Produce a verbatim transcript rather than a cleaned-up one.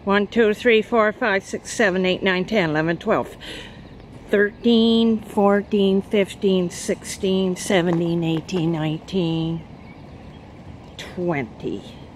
one, two, three, four, five, six, seven, eight, nine, ten, eleven, twelve, thirteen, fourteen, fifteen, sixteen, seventeen, eighteen, nineteen, twenty.